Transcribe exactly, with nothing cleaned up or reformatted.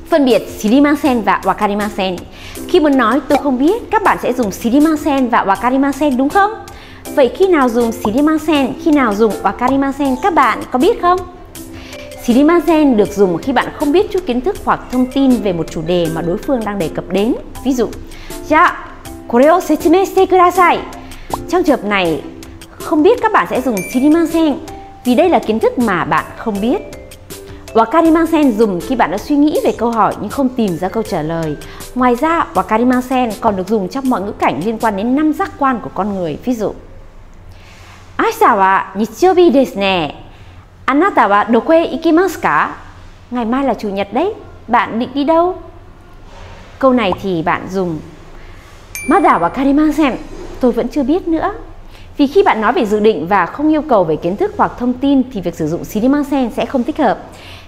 Phân biệt shirimasen và wakarimasen. Khi muốn nói tôi không biết, các bạn sẽ dùng shirimasen và wakarimasen đúng không? Vậy khi nào dùng shirimasen, khi nào dùng wakarimasen các bạn có biết không? Shirimasen được dùng khi bạn không biết chút kiến thức hoặc thông tin về một chủ đề mà đối phương đang đề cập đến. Ví dụ, ja, kore o setsumei shite kudasai. Trong trường hợp này, không biết các bạn sẽ dùng shirimasen vì đây là kiến thức mà bạn không biết. Wakarimasen dùng khi bạn đã suy nghĩ về câu hỏi nhưng không tìm ra câu trả lời. Ngoài ra, wakarimasen còn được dùng trong mọi ngữ cảnh liên quan đến năm giác quan của con người. Ví dụ, Ashita wa nichiyoubi desu ne. Anata wa doko e ikimasu ka? Ngày mai là chủ nhật đấy, bạn định đi đâu? Câu này thì bạn dùng Mada wakarimasen. Tôi vẫn chưa biết nữa. Vì khi bạn nói về dự định và không yêu cầu về kiến thức hoặc thông tin thì việc sử dụng shirimasen sẽ không thích hợp.